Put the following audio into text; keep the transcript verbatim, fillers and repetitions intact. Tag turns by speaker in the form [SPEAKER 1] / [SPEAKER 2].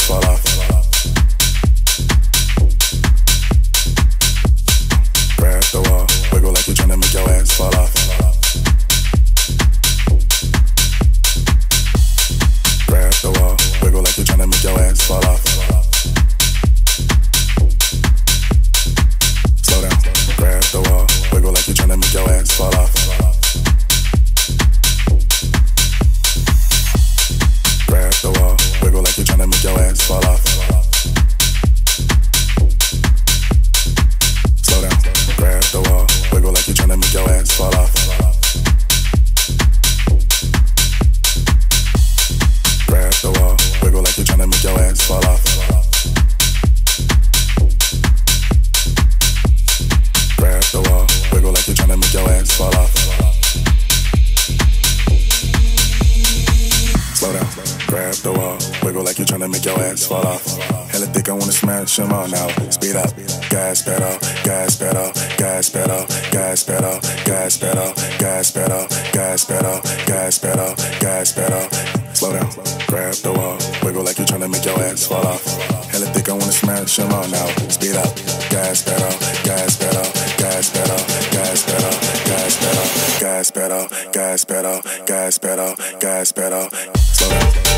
[SPEAKER 1] fall off. Grab the wall, wiggle like you're trying to make your ass fall off. Grab the wall, wiggle like you're trying to make your ass fall off. Slow down, grab the wall, wiggle like you're trying to make your ass fall off. Grab the wall, wiggle like you're trying to make your ass fall off. Slow down, grab the wall, wiggle like you're trying to make your ass fall off. Grab the wall, wiggle like you're trying to make your ass fall off. Grab the wall, wiggle like you're trying to make your ass fall off. Slow down, grab the wall, wiggle like you're trying to make your ass fall off. Hella thick, I wanna smash them all now. Speed up, gas pedal, gas pedal, gas pedal, gas pedal, gas pedal, gas pedal, gas pedal, gas pedal, gas pedal. Slow down, grab the wall, wiggle like you're trying to make your ass fall off. Hella thick, I wanna smash them all now. Speed up, gas pedal, gas pedal, gas pedal, gas pedal, gas pedal, gas pedal, gas pedal, gas pedal, gas pedal. Slow down.